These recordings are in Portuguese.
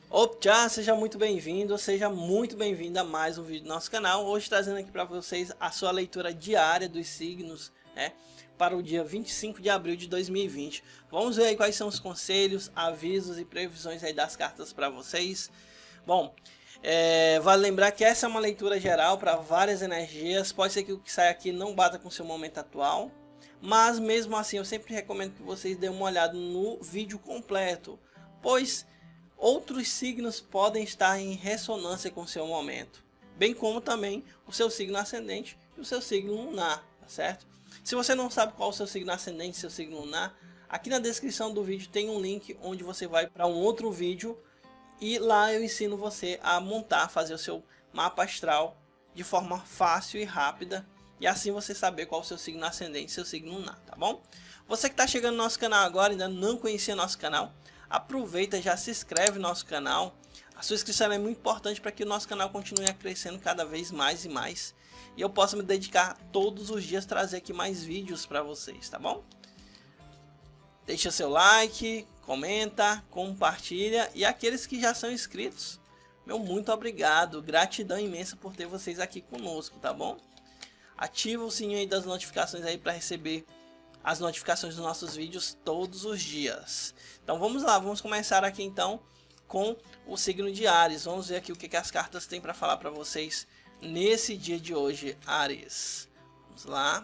Opa, seja muito bem-vindo, seja muito bem-vinda a mais um vídeo do nosso canal. Hoje trazendo aqui para vocês a sua leitura diária dos signos, né, para o dia 25 de abril de 2020. Vamos ver aí quais são os conselhos, avisos e previsões aí das cartas para vocês. Bom, vale lembrar que essa é uma leitura geral para várias energias. Pode ser que o que sai aqui não bata com o seu momento atual, mas mesmo assim eu sempre recomendo que vocês dêem uma olhada no vídeo completo, pois outros signos podem estar em ressonância com o seu momento, bem como também o seu signo ascendente e o seu signo lunar, tá certo? Se você não sabe qual é o seu signo ascendente e seu signo lunar, aqui na descrição do vídeo tem um link onde você vai para um outro vídeo e lá eu ensino você a montar, fazer o seu mapa astral de forma fácil e rápida, e assim você saber qual é o seu signo ascendente e seu signo lunar, tá bom? Você que está chegando no nosso canal agora e ainda não conhecia nosso canal, aproveita, já se inscreve no nosso canal. A sua inscrição é muito importante para que o nosso canal continue crescendo cada vez mais e mais, e eu possa me dedicar todos os dias a trazer aqui mais vídeos para vocês, tá bom? Deixa seu like, comenta, compartilha, e aqueles que já são inscritos, meu muito obrigado, gratidão imensa por ter vocês aqui conosco, tá bom? Ativa o sininho aí das notificações aí para receber as notificações dos nossos vídeos todos os dias. Então vamos lá, vamos começar aqui então com o signo de Áries. Vamos ver aqui o que as cartas têm para falar para vocês nesse dia de hoje, Áries. Vamos lá.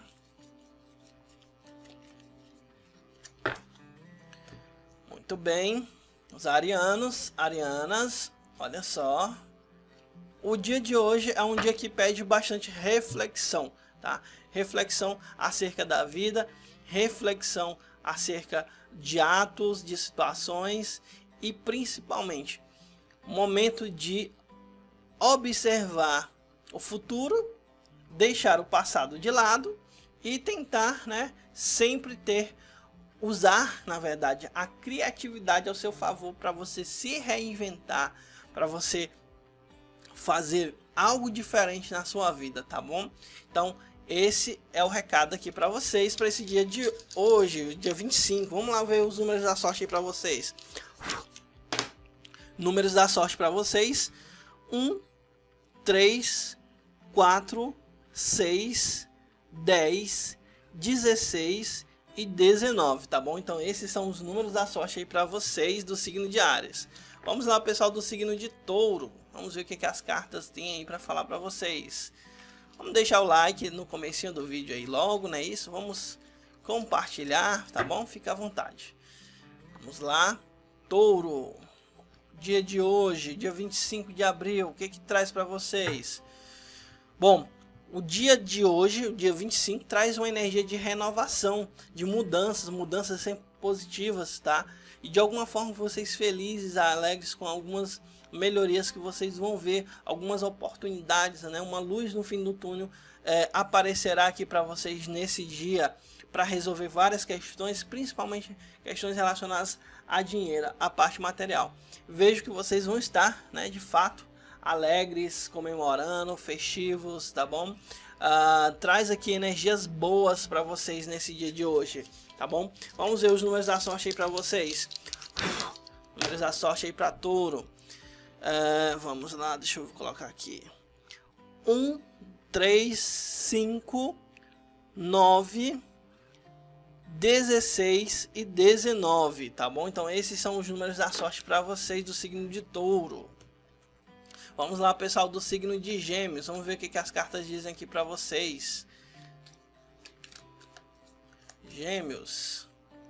Muito bem, os arianos, arianas, olha só. O dia de hoje é um dia que pede bastante reflexão, tá? Reflexão acerca da vida, reflexão acerca de atos, de situações e principalmente momento de observar o futuro, deixar o passado de lado e tentar, né, sempre usar, na verdade, a criatividade ao seu favor para você se reinventar, para você fazer algo diferente na sua vida, tá bom? Então esse é o recado aqui para vocês para esse dia de hoje, dia 25. Vamos lá ver os números da sorte aí para vocês. Números da sorte para vocês: 1, 3, 4, 6, 10, 16 e 19, tá bom? Então esses são os números da sorte aí para vocês do signo de Áries. Vamos lá, pessoal do signo de Touro. Vamos ver o que as cartas têm aí para falar para vocês. Vamos deixar o like no comecinho do vídeo aí logo, não é isso? Vamos compartilhar, tá bom? Fica à vontade. Vamos lá. Touro. Dia de hoje, dia 25 de abril, o que traz para vocês? Bom, o dia de hoje, o dia 25, traz uma energia de renovação, de mudanças sempre positivas, tá? E de alguma forma vocês felizes, alegres com algumas melhorias que vocês vão ver, algumas oportunidades, né? Uma luz no fim do túnel aparecerá aqui para vocês nesse dia para resolver várias questões, principalmente questões relacionadas a dinheiro, a parte material. Vejo que vocês vão estar, né, de fato, alegres, comemorando, festivos, tá bom? Traz aqui energias boas para vocês nesse dia de hoje, tá bom? Vamos ver os números da sorte aí para vocês. Números da sorte aí para Touro. Vamos lá, deixa eu colocar aqui. 1, 3, 5, 9, 16 e 19, tá bom? Então esses são os números da sorte para vocês do signo de Touro. Vamos lá, pessoal do signo de Gêmeos. Vamos ver o que as cartas dizem aqui para vocês. Gêmeos.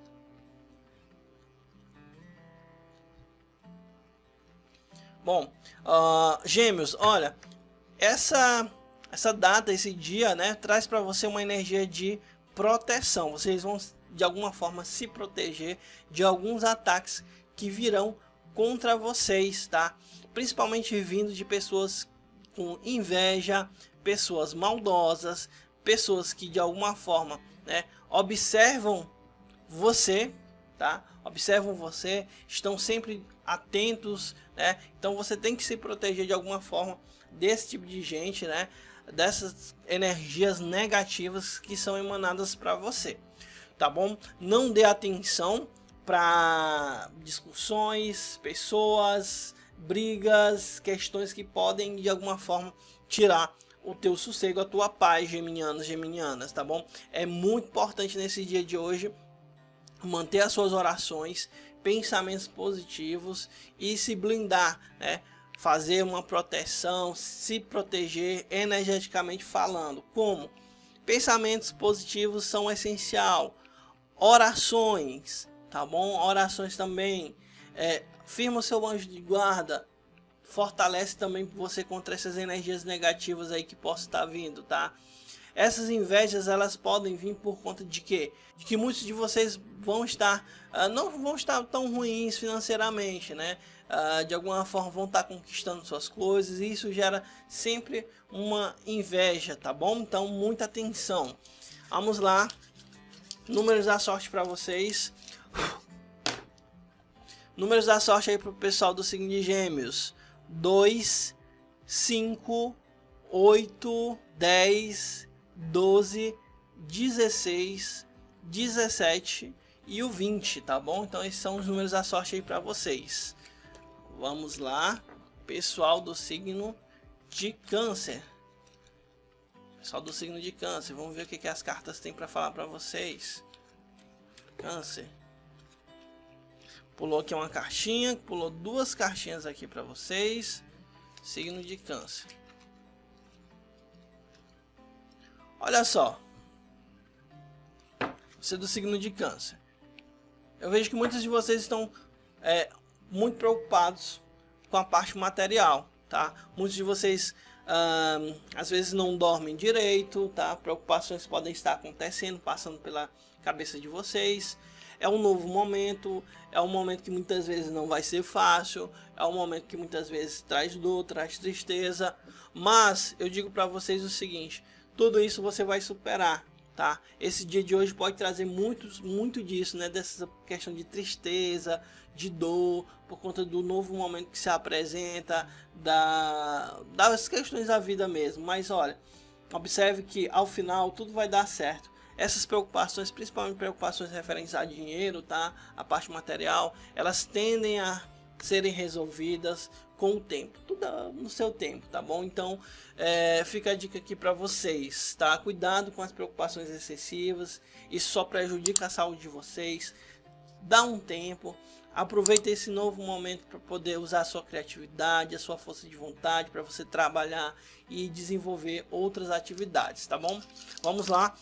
Bom, Gêmeos, olha, essa data, esse dia, né, traz para você uma energia de proteção. Vocês vão de alguma forma se proteger de alguns ataques que virão contra vocês, tá? Principalmente vindo de pessoas com inveja, pessoas maldosas, pessoas que de alguma forma, né, observam você, tá? Observam você, estão sempre atentos, né? Então você tem que se proteger de alguma forma desse tipo de gente, né? Dessas energias negativas que são emanadas para você, tá bom? Não dê atenção para discussões, pessoas, brigas, questões que podem de alguma forma tirar o teu sossego, a tua paz, geminianos, geminianas, tá bom? É muito importante nesse dia de hoje manter as suas orações, pensamentos positivos e se blindar, né? Fazer uma proteção, se proteger energeticamente falando. Como? Pensamentos positivos são essencial. Orações, tá bom? Orações também. Firma o seu anjo de guarda. Fortalece também você contra essas energias negativas aí que possam estar vindo, tá? Essas invejas, elas podem vir por conta de quê? De que muitos de vocês vão estar, não vão estar tão ruins financeiramente, né? De alguma forma vão estar conquistando suas coisas e isso gera sempre uma inveja, tá bom? Então, muita atenção. Vamos lá. Números da sorte para vocês. Números da sorte aí para o pessoal do signo de Gêmeos. 2, 5, 8, 10, 12, 16, 17 e o 20, tá bom? Então esses são os números da sorte aí para vocês. Vamos lá, pessoal do signo de Câncer. Pessoal do signo de Câncer, vamos ver o que as cartas têm para falar para vocês. Câncer. Pulou aqui uma cartinha, pulou duas cartinhas aqui para vocês. Signo de Câncer. Olha só. Você do signo de Câncer. Eu vejo que muitos de vocês estão muito preocupados com a parte material, tá? Muitos de vocês às vezes não dormem direito, tá? Preocupações podem estar acontecendo, passando pela cabeça de vocês. É um novo momento, é um momento que muitas vezes não vai ser fácil, é um momento que muitas vezes traz dor, traz tristeza, mas eu digo para vocês o seguinte, tudo isso você vai superar, tá? Esse dia de hoje pode trazer muito disso, né? Dessa questão de tristeza, de dor, por conta do novo momento que se apresenta, das questões da vida mesmo, mas olha, observe que ao final tudo vai dar certo. Essas preocupações, principalmente preocupações referentes a dinheiro, tá? A parte material, elas tendem a serem resolvidas com o tempo, tudo no seu tempo, tá bom? Então, fica a dica aqui para vocês, tá? Cuidado com as preocupações excessivas, isso só prejudica a saúde de vocês. Dá um tempo, aproveita esse novo momento para poder usar a sua criatividade, a sua força de vontade, para você trabalhar e desenvolver outras atividades, tá bom? Vamos lá.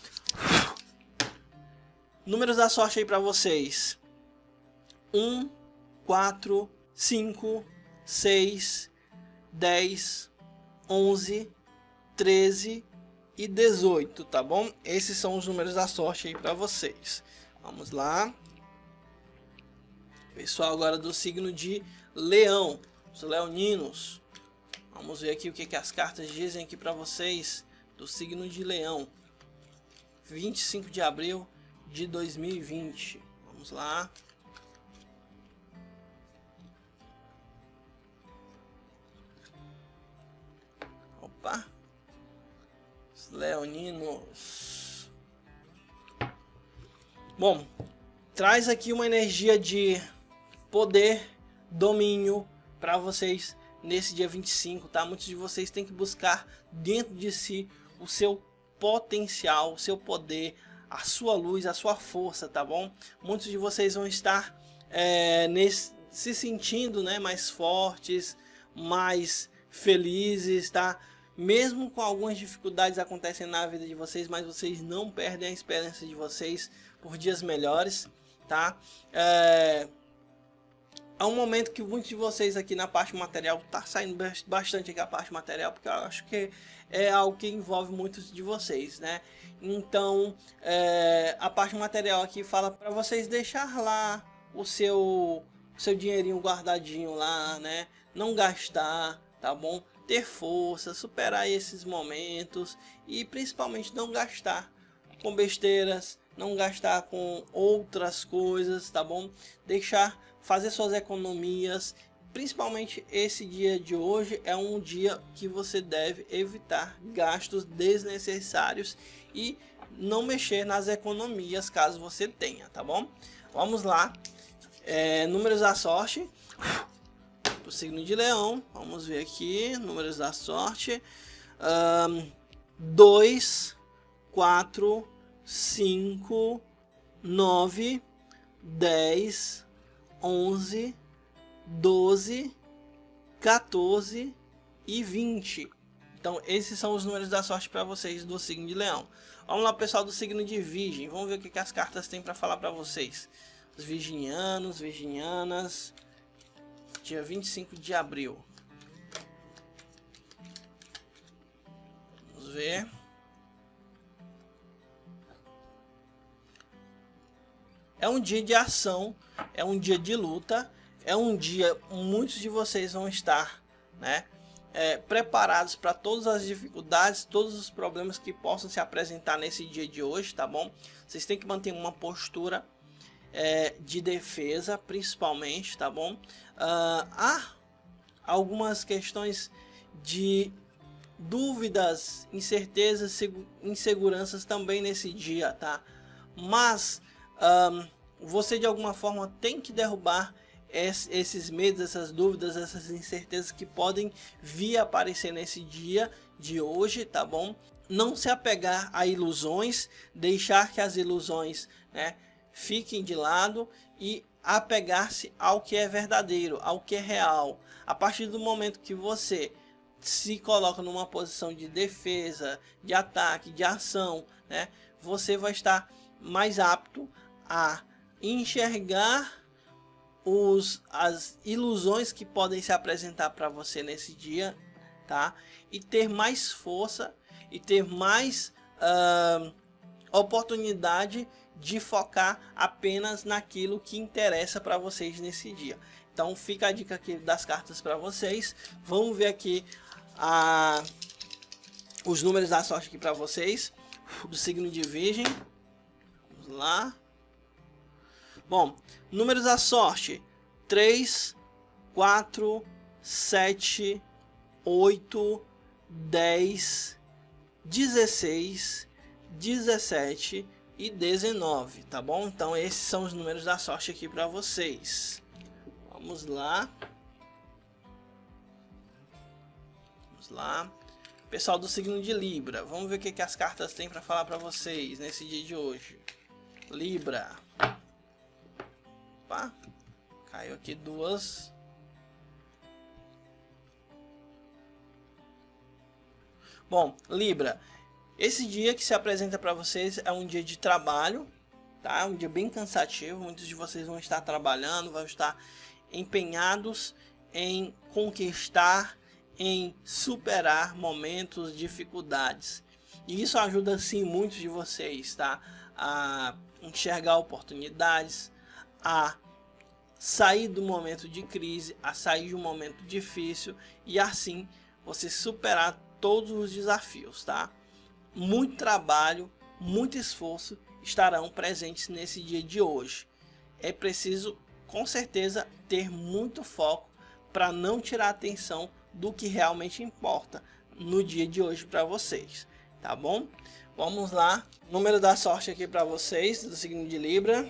Números da sorte aí para vocês. 1, 4, 5, 6, 10, 11, 13 e 18, tá bom? Esses são os números da sorte aí para vocês. Vamos lá. Pessoal agora do signo de Leão, os leoninos. Vamos ver aqui o que as cartas dizem aqui para vocês do signo de Leão. 25 de abril de 2020. Vamos lá. Opa. Os leoninos. Bom, traz aqui uma energia de poder, domínio para vocês nesse dia 25, tá? Muitos de vocês têm que buscar dentro de si o seu potencial, o seu poder, a sua luz, a sua força, tá bom? Muitos de vocês vão estar se sentindo, né, mais fortes, mais felizes, tá? Mesmo com algumas dificuldades acontecendo na vida de vocês, mas vocês não perdem a esperança de vocês por dias melhores, tá? É um momento que muitos de vocês aqui na parte material tá saindo bastante aqui a parte material, porque eu acho que é algo que envolve muitos de vocês, né? Então, a parte material aqui fala para vocês deixar lá o seu dinheirinho guardadinho lá, né? Não gastar, tá bom? Ter força, superar esses momentos e principalmente não gastar com besteiras, não gastar com outras coisas, tá bom? Fazer suas economias, principalmente esse dia de hoje é um dia que você deve evitar gastos desnecessários e não mexer nas economias caso você tenha, tá bom? Vamos lá, números da sorte, o o signo de Leão. Vamos ver aqui, números da sorte. 2, 4, 5, 9, 10, 11, 12, 14 e 20. Então esses são os números da sorte para vocês do signo de Leão. Vamos lá, pessoal do signo de Virgem. Vamos ver o que as cartas têm para falar para vocês. Os virginianos, virginianas, dia 25 de abril. Vamos ver. É um dia de ação, é um dia de luta, é um dia muitos de vocês vão estar, né, preparados para todas as dificuldades, todos os problemas que possam se apresentar nesse dia de hoje, tá bom? Vocês têm que manter uma postura de defesa, principalmente, tá bom? Há algumas questões de dúvidas, incertezas, inseguranças também nesse dia, tá? Mas você de alguma forma tem que derrubar esses medos, essas dúvidas, essas incertezas que podem vir a aparecer nesse dia de hoje, tá bom? Não se apegar a ilusões, deixar que as ilusões, né, fiquem de lado e apegar-se ao que é verdadeiro, ao que é real. A partir do momento que você se coloca numa posição de defesa, de ataque, de ação, né, você vai estar mais apto a enxergar as ilusões que podem se apresentar para você nesse dia, tá? E ter mais força e ter mais oportunidade de focar apenas naquilo que interessa para vocês nesse dia. Então fica a dica aqui das cartas para vocês. Vamos ver aqui os números da sorte aqui para vocês do signo de Virgem. Vamos lá. Bom, números da sorte: 3, 4, 7, 8, 10, 16, 17 e 19, tá bom? Então esses são os números da sorte aqui para vocês. Vamos lá. Vamos lá. Pessoal do signo de Libra, vamos ver o que as cartas têm para falar para vocês nesse dia de hoje. Libra. Opa, caiu aqui duas. Bom, Libra, esse dia que se apresenta para vocês é um dia de trabalho, tá? Um dia bem cansativo. Muitos de vocês vão estar trabalhando, vão estar empenhados em conquistar, em superar momentos, dificuldades. E isso ajuda sim muitos de vocês, tá? A enxergar oportunidades, a sair do momento de crise, a sair de um momento difícil e assim você superar todos os desafios, tá? Muito trabalho, muito esforço estarão presentes nesse dia de hoje. É preciso, com certeza, ter muito foco para não tirar a atenção do que realmente importa no dia de hoje para vocês, tá bom? Vamos lá, número da sorte aqui para vocês do signo de Libra.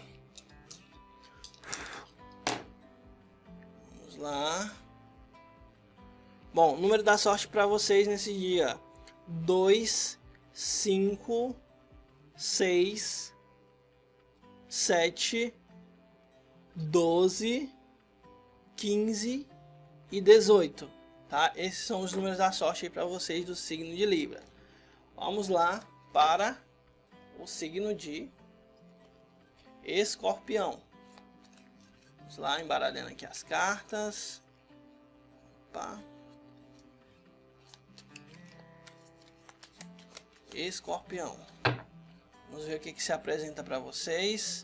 Vamos lá. Bom, número da sorte para vocês nesse dia: 2, 5, 6, 7, 12, 15 e 18, tá? Esses são os números da sorte para vocês do signo de Libra. Vamos lá para o signo de Escorpião. Vamos lá, embaralhando aqui as cartas. Opa. Escorpião. Vamos ver o que se apresenta para vocês.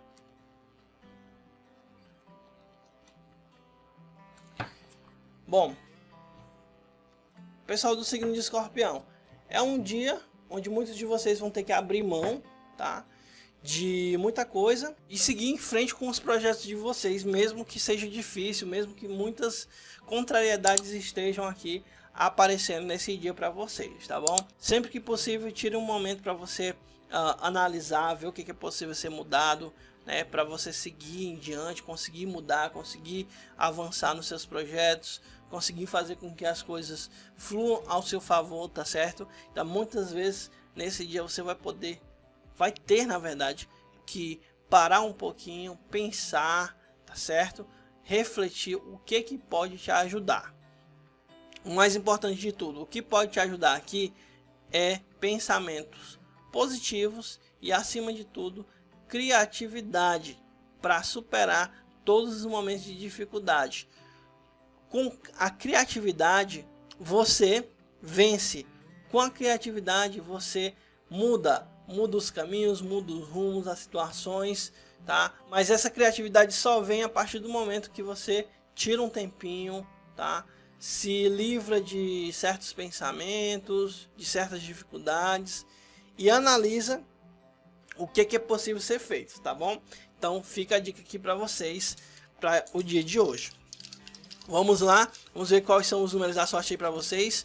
Bom, pessoal do signo de Escorpião, é um dia onde muitos de vocês vão ter que abrir mão, tá, de muita coisa e seguir em frente com os projetos de vocês, mesmo que seja difícil, mesmo que muitas contrariedades estejam aqui aparecendo nesse dia para vocês, tá bom? Sempre que possível, tire um momento para você analisar, ver o que é possível ser mudado, né, para você seguir em diante, conseguir mudar, conseguir avançar nos seus projetos, conseguir fazer com que as coisas fluam ao seu favor, tá certo? Então muitas vezes nesse dia você vai ter na verdade que parar um pouquinho, pensar, tá certo? Refletir o que pode te ajudar. O mais importante de tudo, o que pode te ajudar aqui é pensamentos positivos e, acima de tudo, criatividade para superar todos os momentos de dificuldade. Com a criatividade você vence. Com a criatividade você muda os caminhos, muda os rumos, as situações, tá? Mas essa criatividade só vem a partir do momento que você tira um tempinho, tá? Se livra de certos pensamentos, de certas dificuldades e analisa o que é possível ser feito, tá bom? Então fica a dica aqui para vocês para o dia de hoje. Vamos lá, vamos ver quais são os números da sorte aí para vocês.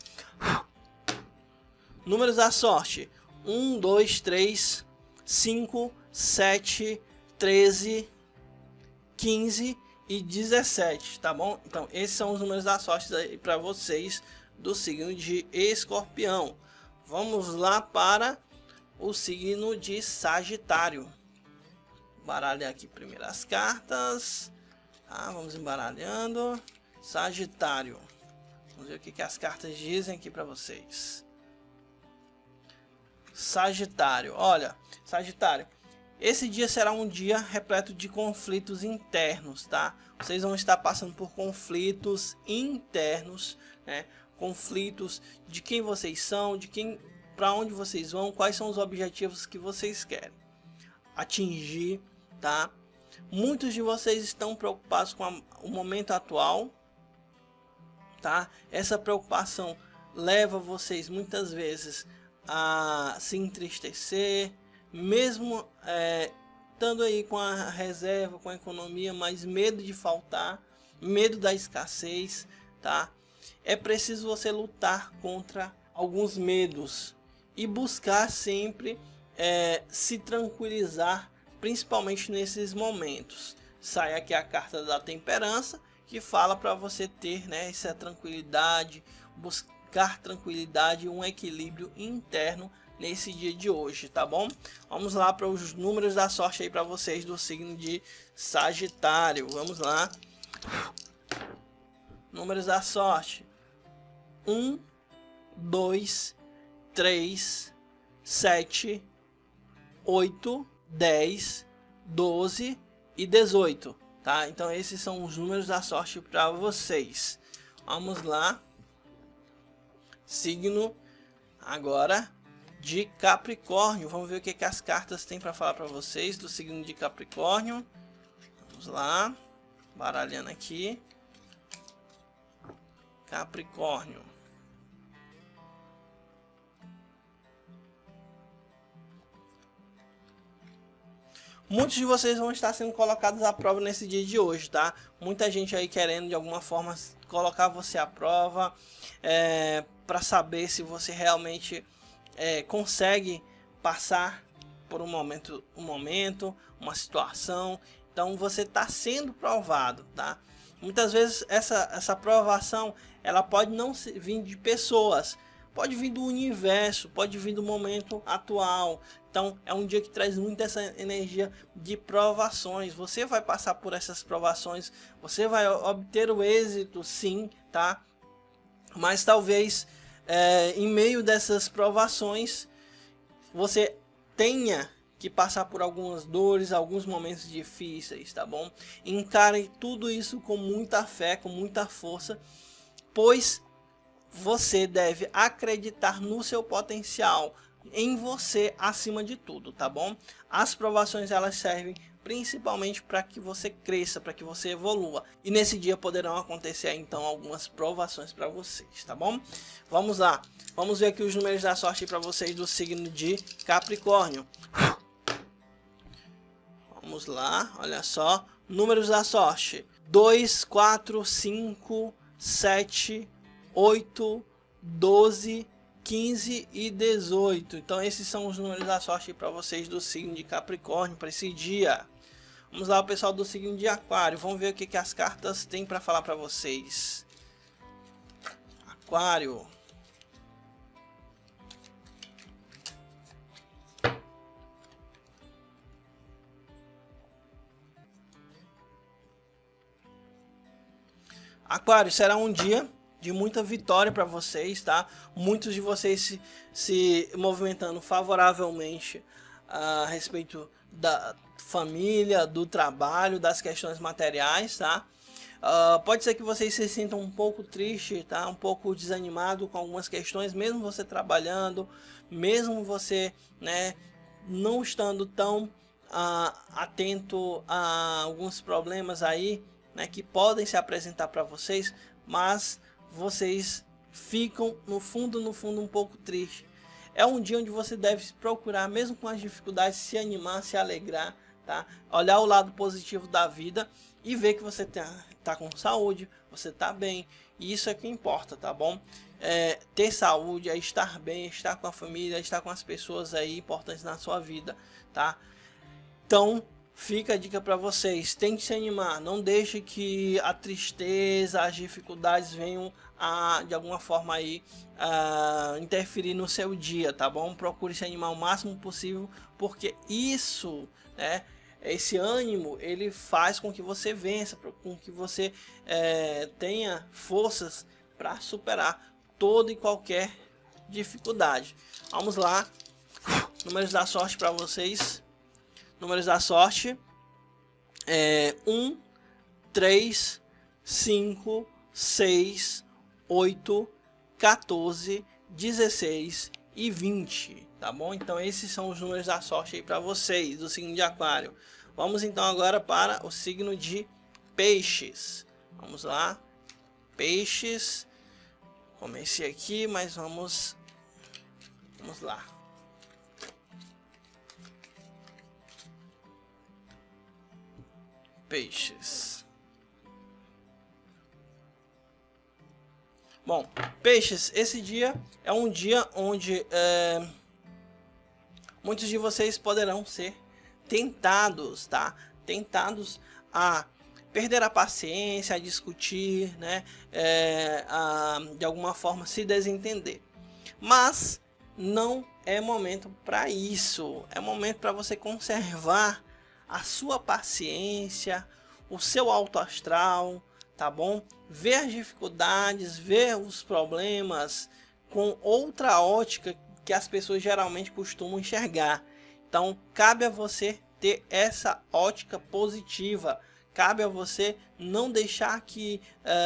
Números da sorte: 1, 2, 3, 5, 7, 13, 15 e 17, tá bom? Então esses são os números da sorte aí para vocês do signo de Escorpião. Vamos lá para o signo de Sagitário. Baralhar aqui primeiro as cartas, tá? Vamos embaralhando. Sagitário, vamos ver o que as cartas dizem aqui para vocês. Sagitário, olha, Sagitário, esse dia será um dia repleto de conflitos internos, tá? Vocês vão estar passando por conflitos internos, né? Conflitos de quem vocês são, de quem, para onde vocês vão, quais são os objetivos que vocês querem atingir, tá? Muitos de vocês estão preocupados com o momento atual, tá? Essa preocupação leva vocês muitas vezes a se entristecer, mesmo estando aí com a reserva, com a economia, mas medo de faltar, medo da escassez, tá? É preciso você lutar contra alguns medos e buscar sempre se tranquilizar, principalmente nesses momentos. Sai aqui a carta da temperança, que fala para você ter, né, essa tranquilidade, buscar tranquilidade e um equilíbrio interno nesse dia de hoje, tá bom? Vamos lá para os números da sorte aí para vocês do signo de Sagitário. Vamos lá. Números da sorte: 1, 2, 3, 7, 8, 10, 12 e 18, tá? Então esses são os números da sorte para vocês. Vamos lá. Signo agora de Capricórnio. Vamos ver o que as cartas têm para falar para vocês do signo de Capricórnio. Vamos lá, baralhando aqui. Capricórnio. Muitos de vocês vão estar sendo colocados à prova nesse dia de hoje, tá? Muita gente aí querendo de alguma forma colocar você à prova, para saber se você realmente consegue passar por um momento, uma situação. Então você está sendo provado, tá? Muitas vezes essa provação ela pode não vir de pessoas, pode vir do universo, pode vir do momento atual. Então é um dia que traz muito essa energia de provações. Você vai passar por essas provações, você vai obter o êxito, sim, tá? Mas talvez em meio dessas provações você tenha que passar por algumas dores, alguns momentos difíceis, tá bom? Encare tudo isso com muita fé, com muita força, pois você deve acreditar no seu potencial, em você acima de tudo, tá bom? As provações elas servem principalmente para que você cresça, para que você evolua. E nesse dia poderão acontecer então algumas provações para vocês, tá bom? Vamos lá, vamos ver aqui os números da sorte para vocês do signo de Capricórnio. Vamos lá, olha só, números da sorte: 2, 4, 5, 7, 8, 12, 15 e 18. Então esses são os números da sorte para vocês do signo de Capricórnio para esse dia. Vamos lá, o pessoal do signo de Aquário. Vamos ver o que as cartas têm para falar para vocês. Aquário. Aquário, será um dia de muita vitória para vocês, tá? Muitos de vocês se movimentando favoravelmente a respeito da família, do trabalho, das questões materiais, tá? Pode ser que vocês se sintam um pouco tristes, tá? Um pouco desanimado com algumas questões, mesmo você trabalhando, mesmo você, né, não estando tão atento a alguns problemas aí, né, que podem se apresentar para vocês, mas vocês ficam no fundo um pouco tristes. É um dia onde você deve procurar, mesmo com as dificuldades, se animar, se alegrar, tá? Olhar o lado positivo da vida e ver que você tá com saúde, você tá bem, e isso é que importa, tá bom? Ter saúde, é estar bem, estar com a família, estar com as pessoas aí importantes na sua vida, tá? Então, fica a dica para vocês, tente se animar, não deixe que a tristeza, as dificuldades venham de alguma forma aí interferir no seu dia, tá bom? Procure se animar o máximo possível, porque isso, né, esse ânimo, ele faz com que você vença, com que você tenha forças para superar toda e qualquer dificuldade. Vamos lá, números da sorte para vocês. Números da sorte 1, 3, 5, 6, 8, 14, 16 e 20, tá bom? Então esses são os números da sorte aí para vocês do signo de Aquário. Vamos então agora para o signo de Peixes. Vamos lá, Peixes. Comecei aqui, mas vamos lá. Peixes. Bom, Peixes, esse dia é um dia onde muitos de vocês poderão ser tentados, tá? Tentados a perder a paciência, a discutir, né? De alguma forma se desentender. Mas não é momento para isso. É momento para você conservar a sua paciência, o seu alto astral, tá bom? Ver as dificuldades, ver os problemas com outra ótica que as pessoas geralmente costumam enxergar. Então, cabe a você ter essa ótica positiva. Cabe a você não deixar que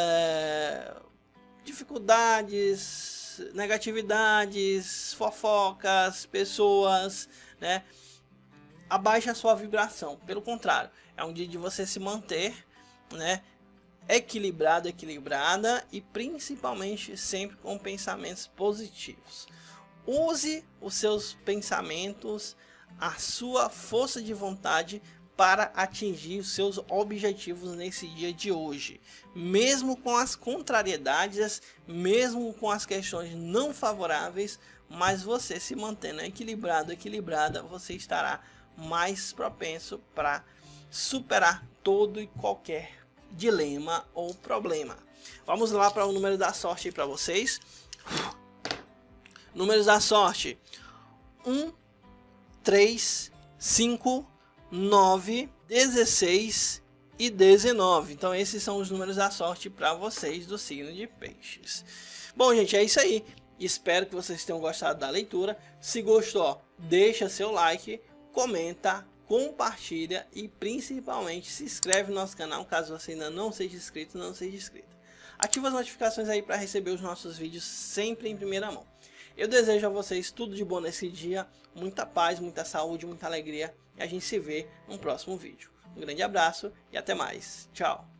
dificuldades, negatividades, fofocas, pessoas, né, abaixa a sua vibração. Pelo contrário, é um dia de você se manter, né, equilibrado, equilibrada, e principalmente sempre com pensamentos positivos. Use os seus pensamentos, a sua força de vontade para atingir os seus objetivos nesse dia de hoje. Mesmo com as contrariedades, mesmo com as questões não favoráveis, mas você se mantendo equilibrado, equilibrada, você estará mais propenso para superar todo e qualquer dilema ou problema. Vamos lá para o número da sorte para vocês. Números da sorte: 1, 3, 5, 9, 16 e 19. Então esses são os números da sorte para vocês do signo de Peixes. Bom, gente, é isso aí. Espero que vocês tenham gostado da leitura. Se gostou, deixa seu like, comenta, compartilha e principalmente se inscreve no nosso canal caso você ainda não seja inscrito, não seja inscrita. Ativa as notificações aí para receber os nossos vídeos sempre em primeira mão. Eu desejo a vocês tudo de bom nesse dia, muita paz, muita saúde, muita alegria, e a gente se vê no próximo vídeo. Um grande abraço e até mais. Tchau!